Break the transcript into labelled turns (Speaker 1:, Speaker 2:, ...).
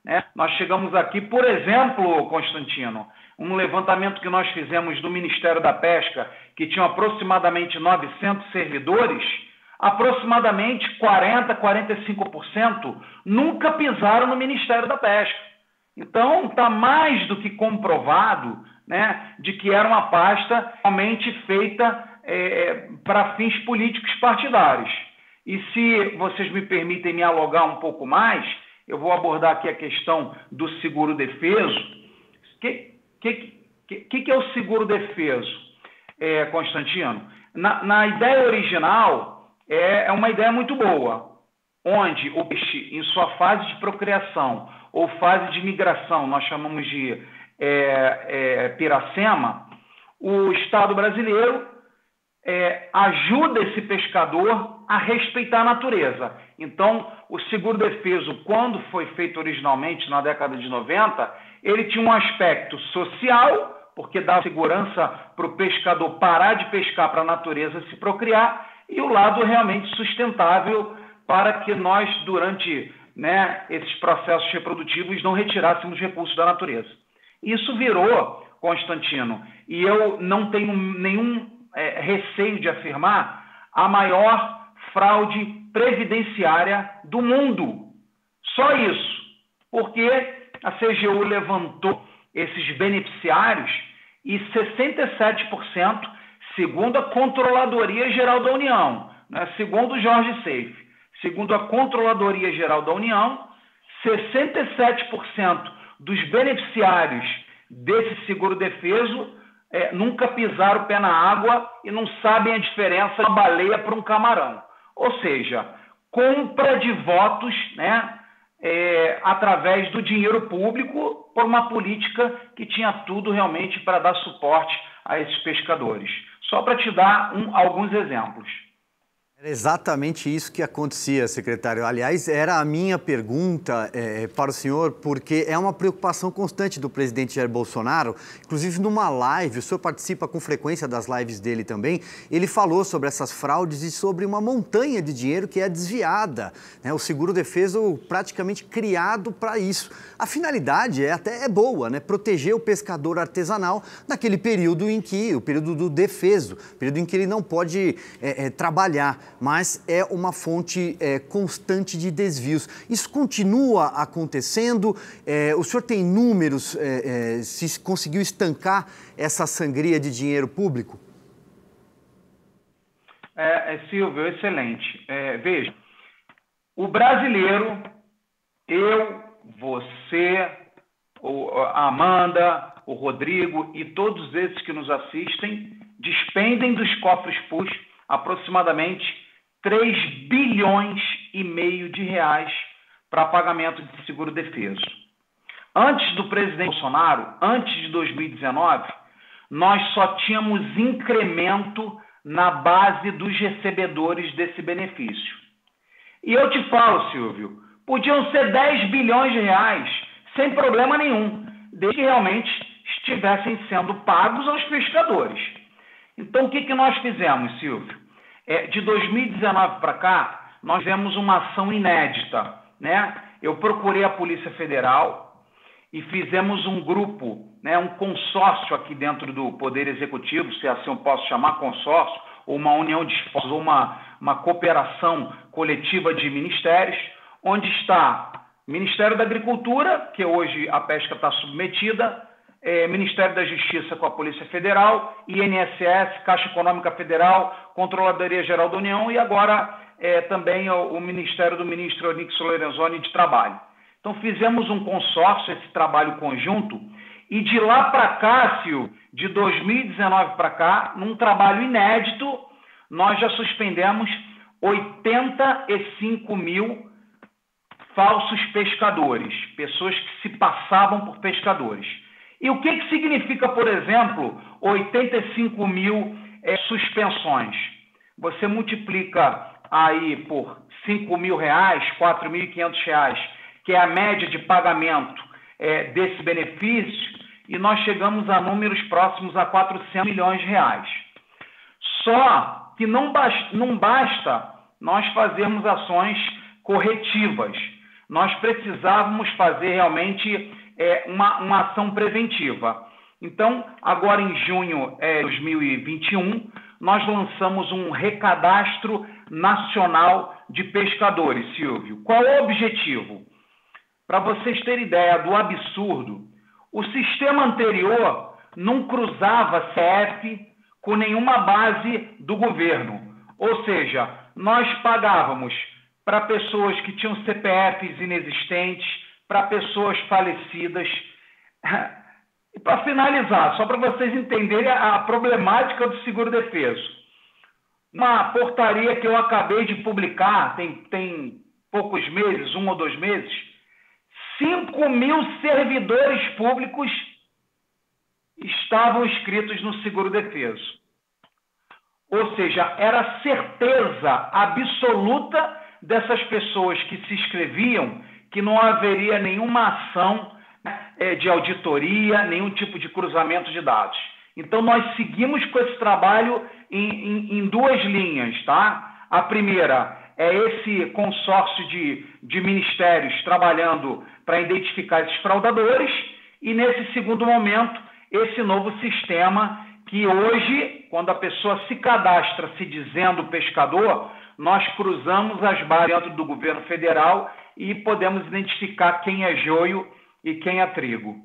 Speaker 1: né? Nós chegamos aqui, por exemplo, Constantino, um levantamento que nós fizemos do Ministério da Pesca, que tinha aproximadamente 900 servidores, aproximadamente 40%, 45% nunca pisaram no Ministério da Pesca. Então, está mais do que comprovado, né, de que era uma pasta realmente feita para fins políticos partidários. E se vocês me permitem me alugar um pouco mais, eu vou abordar aqui a questão do seguro-defeso. O que é o seguro-defeso, Constantino? Na ideia original, é uma ideia muito boa, onde o peixe, em sua fase de procriação ou fase de migração, nós chamamos de piracema, o Estado brasileiro ajuda esse pescador a respeitar a natureza. Então, o seguro-defeso, quando foi feito originalmente, na década de 90, ele tinha um aspecto social, porque dá segurança para o pescador parar de pescar para a natureza se procriar, e o lado realmente sustentável para que nós, durante esses processos reprodutivos, não retirássemos recursos da natureza. Isso virou, Constantino, e eu não tenho nenhum receio de afirmar, a maior fraude previdenciária do mundo. Só isso. Porque a CGU levantou esses beneficiários e 67%, segundo a Controladoria Geral da União, né, segundo o Jorge Seife, segundo a Controladoria Geral da União, 67% dos beneficiários desse seguro-defeso nunca pisaram o pé na água e não sabem a diferença de uma baleia para um camarão. Ou seja, compra de votos, né, através do dinheiro público por uma política que tinha tudo realmente para dar suporte a esses pescadores. Só para te dar alguns exemplos.
Speaker 2: Era exatamente isso que acontecia, secretário. Aliás, era a minha pergunta para o senhor, porque é uma preocupação constante do presidente Jair Bolsonaro. Inclusive, numa live, o senhor participa com frequência das lives dele também, ele falou sobre essas fraudes e sobre uma montanha de dinheiro que é desviada, né? O seguro-defeso praticamente criado para isso. A finalidade até boa, né? Proteger o pescador artesanal naquele período o período do defeso, período em que ele não pode trabalhar, mas é uma fonte constante de desvios. Isso continua acontecendo? O senhor tem números, se conseguiu estancar essa sangria de dinheiro público?
Speaker 1: Silvio, excelente. Veja, o brasileiro, eu, você, a Amanda, o Rodrigo e todos esses que nos assistem, despendem dos cofres públicos aproximadamente 3,5 bilhões de reais para pagamento de seguro-defeso. Antes do presidente Bolsonaro, antes de 2019, nós só tínhamos incremento na base dos recebedores desse benefício. E eu te falo, Silvio, podiam ser 10 bilhões de reais, sem problema nenhum, desde que realmente estivessem sendo pagos aos pescadores. Então, o que nós fizemos, Silvio? De 2019 para cá, nós fizemos uma ação inédita, né? Eu procurei a Polícia Federal e fizemos um grupo, né, um consórcio aqui dentro do Poder Executivo, se assim eu posso chamar consórcio, ou uma união de esforços, ou uma cooperação coletiva de ministérios, onde está Ministério da Agricultura, que hoje a pesca está submetida, Ministério da Justiça com a Polícia Federal, INSS, Caixa Econômica Federal, Controladoria Geral da União e agora também o Ministério do Ministro Onyx Lorenzoni de Trabalho. Então fizemos um consórcio, esse trabalho conjunto, e de lá para cá, Silvio, de 2019 para cá, num trabalho inédito, nós já suspendemos 85 mil falsos pescadores, pessoas que se passavam por pescadores. E o que significa, por exemplo, 85 mil suspensões? Você multiplica aí por 5 mil reais, 4.500 reais, que é a média de pagamento desse benefício, e nós chegamos a números próximos a 400 milhões de reais. Só que não basta nós fazermos ações corretivas. nós precisávamos fazer realmente uma ação preventiva. Então, agora em junho de 2021, nós lançamos um recadastro nacional de pescadores, Silvio. Qual é o objetivo? Para vocês terem ideia do absurdo, o sistema anterior não cruzava CEP com nenhuma base do governo. Ou seja, nós pagávamos para pessoas que tinham CPFs inexistentes, para pessoas falecidas. E para finalizar, só para vocês entenderem a problemática do seguro-defeso. Uma portaria que eu acabei de publicar, tem poucos meses, 1 ou 2 meses, 5.000 servidores públicos estavam inscritos no seguro-defeso. Ou seja, era certeza absoluta dessas pessoas que se inscreviam que não haveria nenhuma ação de auditoria, nenhum tipo de cruzamento de dados. Então, nós seguimos com esse trabalho em 2 linhas, tá? A primeira é esse consórcio de ministérios trabalhando para identificar esses fraudadores e, nesse segundo momento, esse novo sistema que hoje, quando a pessoa se cadastra se dizendo pescador, nós cruzamos as barras dentro do governo federal e podemos identificar quem é joio e quem é trigo.